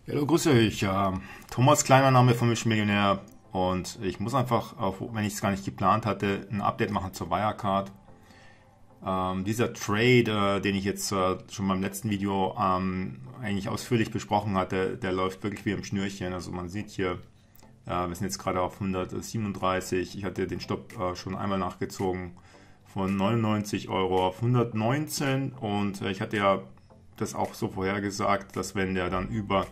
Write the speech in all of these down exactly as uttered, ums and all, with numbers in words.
Hallo, grüße euch. Äh, Thomas Klein, mein Name von Mission Millionär. Und ich muss einfach, auch wenn ich es gar nicht geplant hatte, ein Update machen zur Wirecard. Ähm, dieser Trade, äh, den ich jetzt äh, schon beim letzten Video ähm, eigentlich ausführlich besprochen hatte, der läuft wirklich wie im Schnürchen. Also man sieht hier, äh, wir sind jetzt gerade auf hundertsiebenunddreißig. Ich hatte den Stopp äh, schon einmal nachgezogen von neunundneunzig Euro auf hundertneunzehn. Und äh, ich hatte ja das auch so vorhergesagt, dass wenn der dann über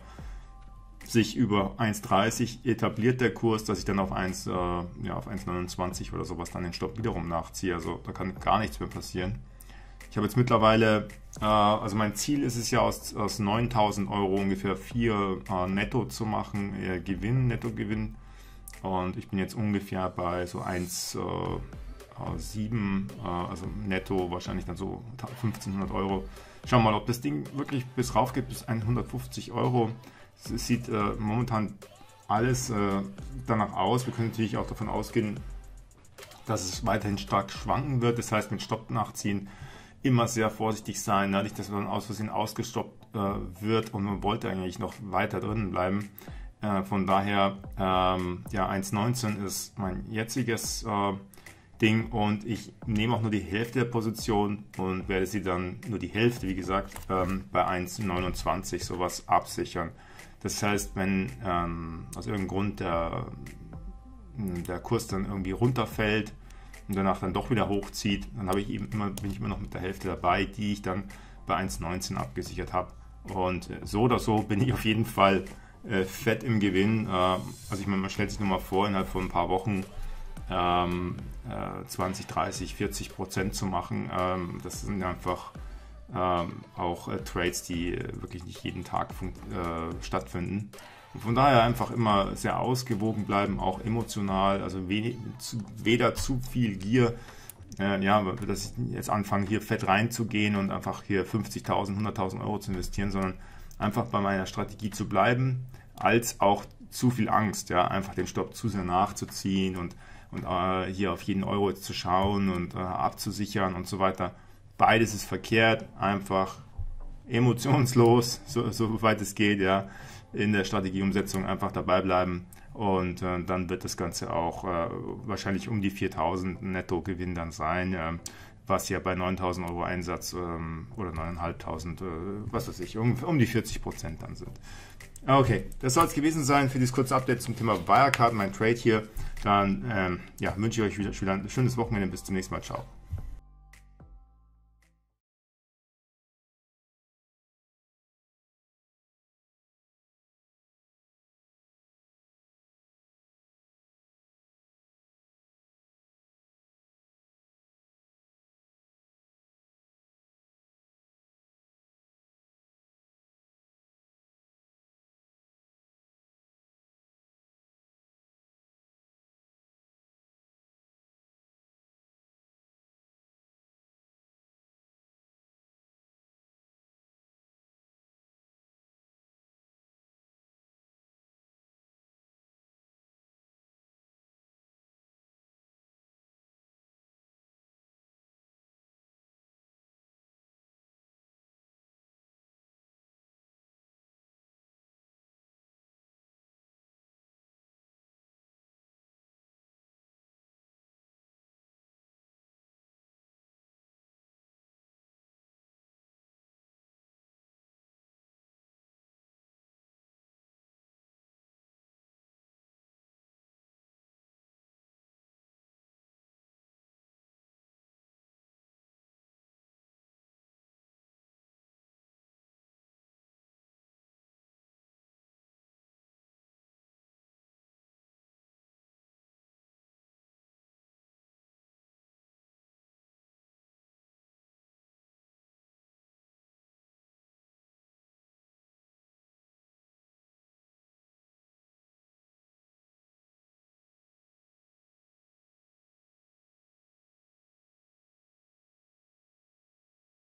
sich über eins Komma dreißig etabliert der Kurs, dass ich dann auf eins, äh, ja, auf eins Komma neunundzwanzig oder sowas dann den Stopp wiederum nachziehe. Also da kann gar nichts mehr passieren. Ich habe jetzt mittlerweile, äh, also mein Ziel ist es ja aus, aus neuntausend Euro ungefähr vier äh, netto zu machen, äh, Gewinn, Nettogewinn. Und ich bin jetzt ungefähr bei so eins Komma sieben, äh, also netto wahrscheinlich dann so fünfzehnhundert Euro. Schauen wir mal, ob das Ding wirklich bis rauf geht, bis hundertfünfzig Euro. Es sieht äh, momentan alles äh, danach aus. Wir können natürlich auch davon ausgehen, dass es weiterhin stark schwanken wird. Das heißt, mit Stopp nachziehen immer sehr vorsichtig sein, ne? Nicht, dass man aus Versehen ausgestoppt äh, wird und man wollte eigentlich noch weiter drinnen bleiben. Äh, von daher, ähm, ja, eins Komma neunzehn ist mein jetziges äh, Ding und ich nehme auch nur die Hälfte der Position und werde sie dann nur die Hälfte, wie gesagt, ähm, bei eins Komma neunundzwanzig sowas absichern. Das heißt, wenn ähm, aus irgendeinem Grund der, der Kurs dann irgendwie runterfällt und danach dann doch wieder hochzieht, dann habe ich eben immer, bin ich immer noch mit der Hälfte dabei, die ich dann bei eins Komma neunzehn abgesichert habe. Und so oder so bin ich auf jeden Fall äh, fett im Gewinn. Äh, also ich meine, man stellt sich nur mal vor, innerhalb von ein paar Wochen ähm, äh, zwanzig, dreißig, vierzig Prozent zu machen. Ähm, das sind einfach Ähm, auch äh, Trades, die äh, wirklich nicht jeden Tag äh, stattfinden. Und von daher einfach immer sehr ausgewogen bleiben, auch emotional, also wenig, zu, weder zu viel Gier, äh, ja, dass ich jetzt anfange, hier fett reinzugehen und einfach hier fünfzigtausend, hunderttausend Euro zu investieren, sondern einfach bei meiner Strategie zu bleiben, als auch zu viel Angst, ja, einfach den Stopp zu sehr nachzuziehen und, und äh, hier auf jeden Euro zu schauen und äh, abzusichern und so weiter. Beides ist verkehrt, einfach emotionslos, so, so weit es geht, ja, in der Strategieumsetzung einfach dabei bleiben und äh, dann wird das Ganze auch äh, wahrscheinlich um die viertausend Netto-Gewinn dann sein, äh, was ja bei neuntausend Euro Einsatz ähm, oder neuntausendfünfhundert, äh, was weiß ich, um, um die vierzig Prozent dann sind. Okay, das soll es gewesen sein für dieses kurze Update zum Thema Wirecard, mein Trade hier. Dann ähm, ja, wünsche ich euch wieder, wieder ein schönes Wochenende, bis zum nächsten Mal, ciao.